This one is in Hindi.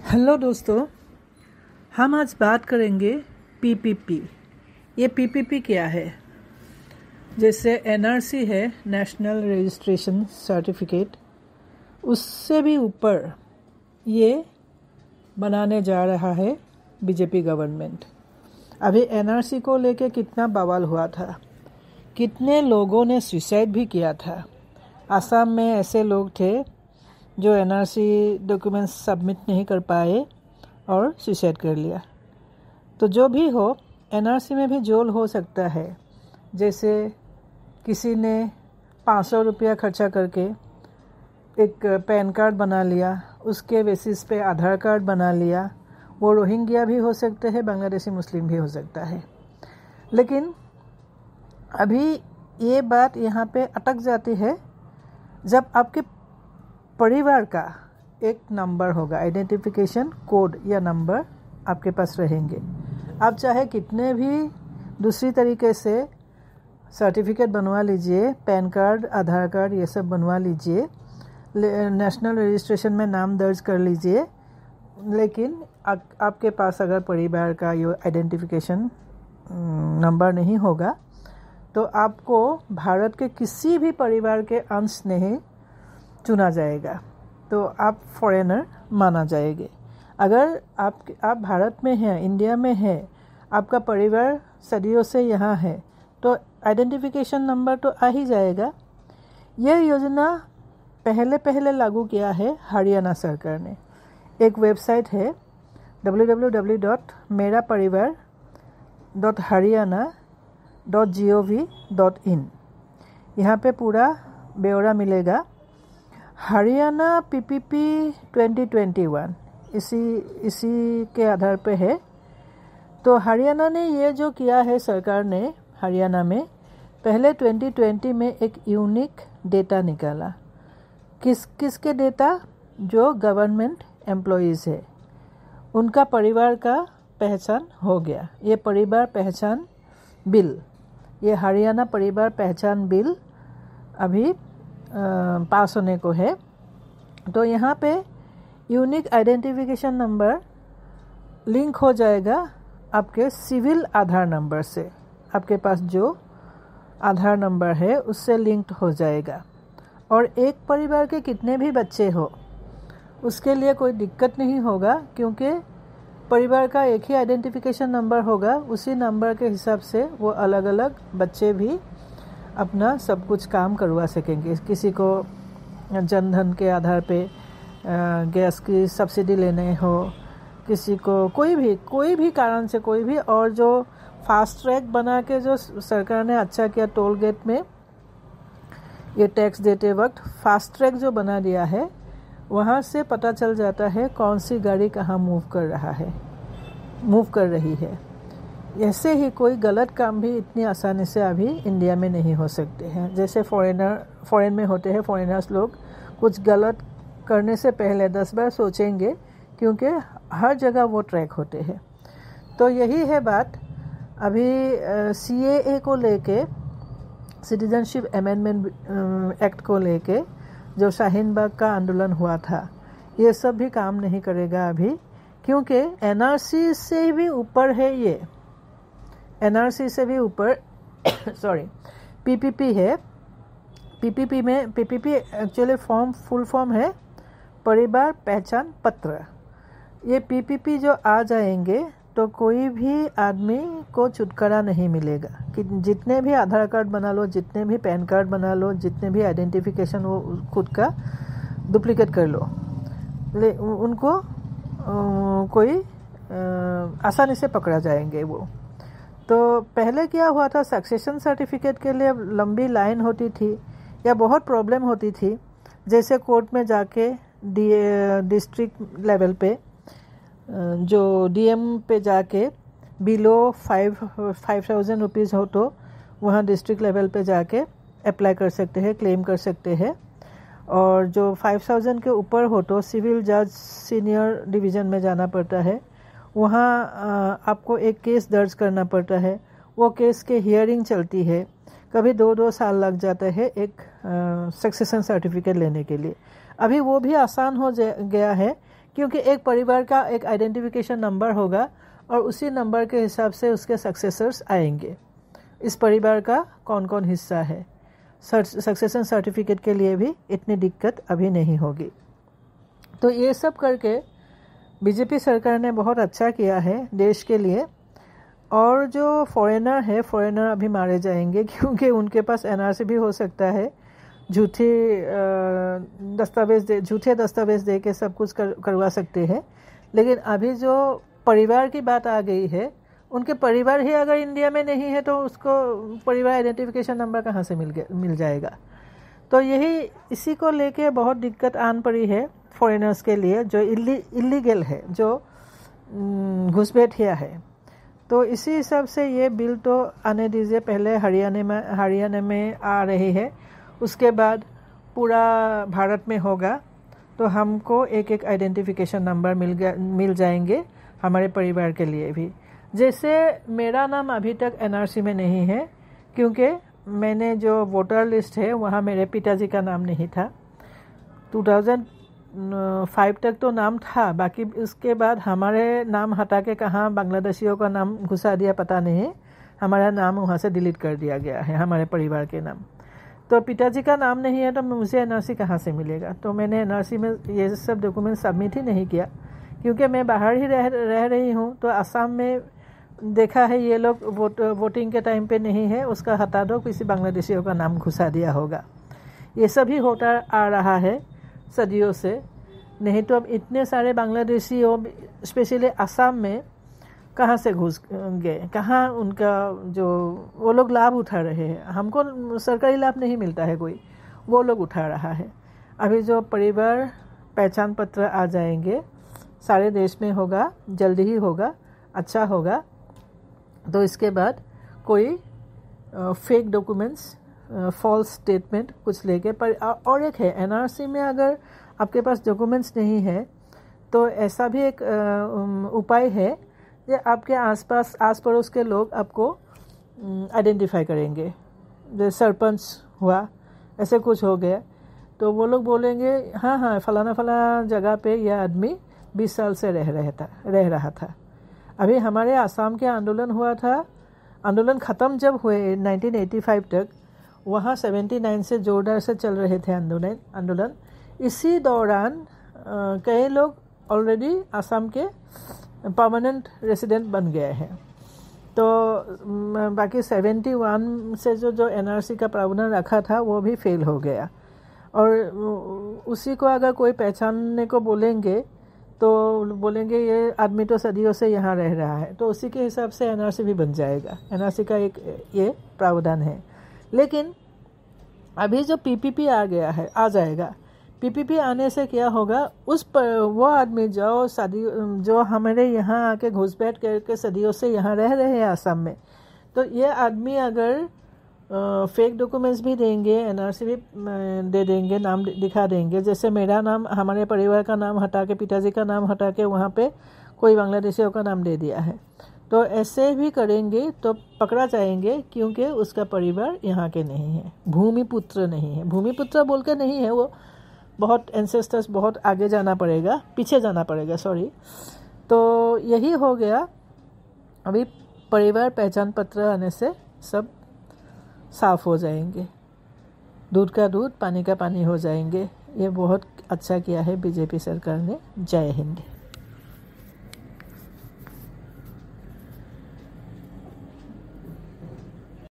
हेलो दोस्तों, हम आज बात करेंगे पीपीपी। ये पीपीपी क्या है? जैसे एनआरसी है, नेशनल रजिस्ट्रेशन सर्टिफिकेट, उससे भी ऊपर ये बनाने जा रहा है बीजेपी गवर्नमेंट। अभी एनआरसी को लेके कितना बवाल हुआ था, कितने लोगों ने सुसाइड भी किया था। आसाम में ऐसे लोग थे जो एनआरसी डॉक्यूमेंट्स सबमिट नहीं कर पाए और सुसाइड कर लिया। तो जो भी हो, एनआरसी में भी जोल हो सकता है। जैसे किसी ने 500 रुपया खर्चा करके एक पैन कार्ड बना लिया, उसके बेसिस पे आधार कार्ड बना लिया। वो रोहिंग्या भी हो सकते हैं, बांग्लादेशी मुस्लिम भी हो सकता है। लेकिन अभी ये बात यहाँ पे अटक जाती है जब आपके परिवार का एक नंबर होगा, आइडेंटिफिकेशन कोड या नंबर आपके पास रहेंगे। आप चाहे कितने भी दूसरी तरीके से सर्टिफिकेट बनवा लीजिए, पैन कार्ड, आधार कार्ड, ये सब बनवा लीजिए, नेशनल रजिस्ट्रेशन में नाम दर्ज कर लीजिए, लेकिन आपके पास अगर परिवार का ये आइडेंटिफिकेशन नंबर नहीं होगा तो आपको भारत के किसी भी परिवार के अंश नहीं चुना जाएगा, तो आप फॉरेनर माना जाएंगे। अगर आप भारत में हैं, इंडिया में हैं, आपका परिवार सदियों से यहाँ है, तो आइडेंटिफिकेशन नंबर तो आ ही जाएगा। यह योजना पहले लागू किया है हरियाणा सरकार ने। एक वेबसाइट है www.meraparivar.haryana.gov.in। यहाँ पे पूरा ब्यौरा मिलेगा। हरियाणा पीपीपी 2021 इसी के आधार पे है। तो हरियाणा ने ये जो किया है, सरकार ने हरियाणा में पहले 2020 में एक यूनिक डेटा निकाला। किसके डेटा? जो गवर्नमेंट एम्प्लॉयज़ है, उनका परिवार का पहचान हो गया। ये परिवार पहचान बिल, ये हरियाणा परिवार पहचान बिल अभी पास होने को है। तो यहाँ पे यूनिक आइडेंटिफिकेशन नंबर लिंक हो जाएगा आपके सिविल आधार नंबर से। आपके पास जो आधार नंबर है उससे लिंक्ड हो जाएगा। और एक परिवार के कितने भी बच्चे हो, उसके लिए कोई दिक्कत नहीं होगा, क्योंकि परिवार का एक ही आइडेंटिफिकेशन नंबर होगा। उसी नंबर के हिसाब से वो अलग अलग बच्चे भी अपना सब कुछ काम करवा सकेंगे। किसी को जनधन के आधार पे गैस की सब्सिडी लेने हो, किसी को कोई भी कारण से कोई भी। और जो फास्ट ट्रैक बना के जो सरकार ने अच्छा किया, टोल गेट में ये टैक्स देते वक्त फास्ट ट्रैक जो बना दिया है, वहाँ से पता चल जाता है कौन सी गाड़ी कहाँ मूव कर रही है। ऐसे ही कोई गलत काम भी इतनी आसानी से अभी इंडिया में नहीं हो सकते हैं। जैसे फॉरेन में होते हैं, फॉरेनर्स लोग कुछ गलत करने से पहले 10 बार सोचेंगे, क्योंकि हर जगह वो ट्रैक होते हैं। तो यही है बात। अभी सीएए को लेके, सिटीजनशिप अमेंडमेंट एक्ट को लेके जो शाहीन बाग का आंदोलन हुआ था, ये सब भी काम नहीं करेगा अभी, क्योंकि एनआरसी से भी ऊपर है ये। एनआरसी से भी ऊपर पीपीपी है। पीपीपी एक्चुअली फुल फॉर्म है परिवार पहचान पत्र। ये पीपीपी जो आ जाएंगे तो कोई भी आदमी को छुटकारा नहीं मिलेगा। कि जितने भी आधार कार्ड बना लो, जितने भी पैन कार्ड बना लो, जितने भी आइडेंटिफिकेशन वो खुद का डुप्लीकेट कर लो, उनको कोई आसानी से पकड़ा जाएंगे वो। तो पहले क्या हुआ था, सक्सेशन सर्टिफिकेट के लिए लंबी लाइन होती थी या बहुत प्रॉब्लम होती थी। जैसे कोर्ट में जाके डिस्ट्रिक्ट लेवल पे, जो डीएम पे जाके बिलो 5,000 रुपीज़ हो तो वहाँ डिस्ट्रिक्ट लेवल पे जाके अप्लाई कर सकते हैं, क्लेम कर सकते हैं। और जो 5,000 के ऊपर हो तो सिविल जज सीनियर डिवीज़न में जाना पड़ता है। वहाँ आपको एक केस दर्ज करना पड़ता है। वो केस के हियरिंग चलती है, कभी 2-2 साल लग जाते हैं एक सक्सेशन सर्टिफिकेट लेने के लिए। अभी वो भी आसान हो गया है, क्योंकि एक परिवार का एक आइडेंटिफिकेशन नंबर होगा और उसी नंबर के हिसाब से उसके सक्सेसर्स आएंगे। इस परिवार का कौन कौन हिस्सा है, सक्सेशन सर्टिफिकेट के लिए भी इतनी दिक्कत अभी नहीं होगी। तो ये सब करके बीजेपी सरकार ने बहुत अच्छा किया है देश के लिए। और जो फॉरेनर है, फॉरेनर अभी मारे जाएंगे क्योंकि उनके पास एनआरसी भी हो सकता है, झूठे दस्तावेज दे के सब कुछ करवा सकते हैं। लेकिन अभी जो परिवार की बात आ गई है, उनके परिवार ही अगर इंडिया में नहीं है तो उसको परिवार आइडेंटिफिकेशन नंबर कहाँ से मिल जाएगा। तो यही इसी को लेके बहुत दिक्कत आन पड़ी है फॉरेनर्स के लिए, जो इलीगल है, जो घुसपैठिया है। तो इसी हिसाब से ये बिल तो आने दीजिए। पहले हरियाणा में आ रही है, उसके बाद पूरा भारत में होगा। तो हमको एक एक आइडेंटिफिकेशन नंबर मिल जाएंगे हमारे परिवार के लिए भी। जैसे मेरा नाम अभी तक एनआरसी में नहीं है क्योंकि मैंने जो वोटर लिस्ट है वहाँ मेरे पिताजी का नाम नहीं था। 2005 तक तो नाम था, बाकी उसके बाद हमारे नाम हटा के कहाँ बांग्लादेशियों का नाम घुसा दिया पता नहीं, हमारा नाम वहाँ से डिलीट कर दिया गया है, हमारे परिवार के नाम। तो पिताजी का नाम नहीं है तो मुझे एनआरसी कहाँ से मिलेगा। तो मैंने एनआरसी में ये सब डॉक्यूमेंट सबमिट ही नहीं किया क्योंकि मैं बाहर ही रह रही हूँ। तो असम में देखा है ये लोग वोटिंग के टाइम पे नहीं है, उसका हटा दो, किसी बांग्लादेशियों का नाम घुसा दिया होगा। ये सब ही होता आ रहा है सदियों से। नहीं तो अब इतने सारे बांग्लादेशी स्पेशली असम में कहाँ से घुस गए, कहाँ उनका जो वो लोग लाभ उठा रहे हैं। हमको सरकारी लाभ नहीं मिलता है कोई, वो लोग उठा रहा है। अभी जो परिवार पहचान पत्र आ जाएंगे, सारे देश में होगा, जल्दी ही होगा, अच्छा होगा। तो इसके बाद कोई फेक डॉक्यूमेंट्स, फॉल्स स्टेटमेंट कुछ लेके पर। और एक है एनआरसी में, अगर आपके पास डॉक्यूमेंट्स नहीं है तो ऐसा भी एक उपाय है कि आपके आस पड़ोस के लोग आपको आइडेंटिफाई करेंगे। जैसे सरपंच हुआ, ऐसे कुछ हो गया तो वो लोग बोलेंगे हाँ फलाना जगह पे यह आदमी 20 साल से रह रहा था। अभी हमारे आसाम के आंदोलन हुआ था, आंदोलन ख़त्म जब हुए 1985 तक, वहाँ 79 से जोरदार से चल रहे थे आंदोलन। इसी दौरान कई लोग ऑलरेडी आसाम के परमानेंट रेसिडेंट बन गए हैं। तो बाकी 71 से जो एनआरसी का प्रावधान रखा था वो भी फेल हो गया। और उसी को अगर कोई पहचानने को बोलेंगे तो बोलेंगे ये आदमी तो सदियों से यहाँ रह रहा है, तो उसी के हिसाब से एनआरसी भी बन जाएगा। एनआरसी का एक ये प्रावधान है। लेकिन अभी जो पीपीपी आ जाएगा, पीपीपी आने से क्या होगा, वो आदमी जो हमारे यहाँ आके घुसपैठ करके सदियों से यहाँ रह रहे हैं आसाम में, तो ये आदमी अगर फेक डॉक्यूमेंट्स भी देंगे, एनआरसी भी दे देंगे, नाम दिखा देंगे। जैसे मेरा नाम, हमारे परिवार का नाम हटा के, पिताजी का नाम हटा के वहाँ पे कोई बांग्लादेशियों का नाम दे दिया है, तो ऐसे भी करेंगे तो पकड़ा जाएंगे क्योंकि उसका परिवार यहाँ के नहीं है, भूमिपुत्र नहीं है। भूमिपुत्र बोल के नहीं है, वो बहुत एंसेस्टर्स, बहुत आगे जाना पड़ेगा, पीछे जाना पड़ेगा, सॉरी। तो यही हो गया। अभी परिवार पहचान पत्र आने से सब साफ हो जाएंगे, दूध का दूध, पानी का पानी हो जाएंगे। ये बहुत अच्छा किया है बीजेपी सरकार ने। जय हिंद।